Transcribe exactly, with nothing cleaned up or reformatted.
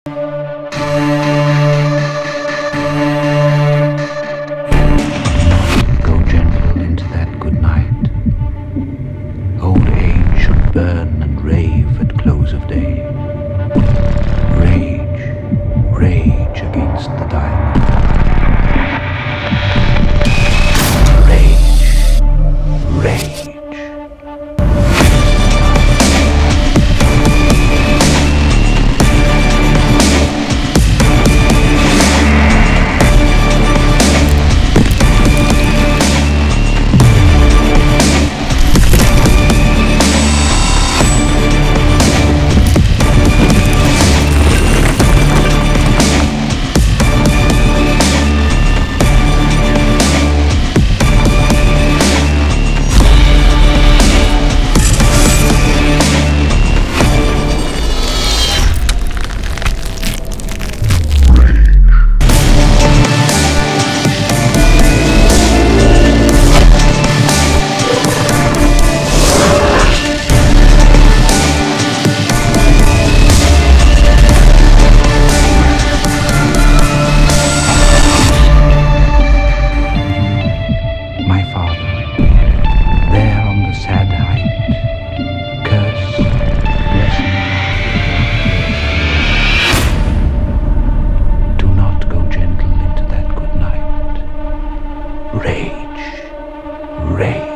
Go gentle into that good night. Old age should burn and rave at close of day. Rage, rage against the diamond. Rage, rage. Rage, rage.